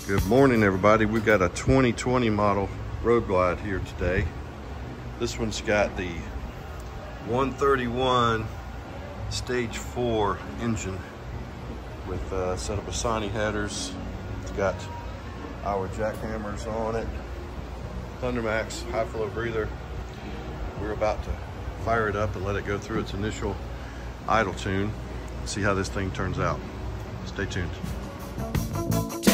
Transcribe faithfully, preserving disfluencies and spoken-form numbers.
Good morning, everybody. We've got a twenty twenty model Roadglide here today. This one's got the one thirty-one stage four engine with a set of Bassani headers. It's got our jackhammers on it, Thundermax high flow breather. We're about to fire it up and let it go through its initial idle tune and see how this thing turns out. Stay tuned.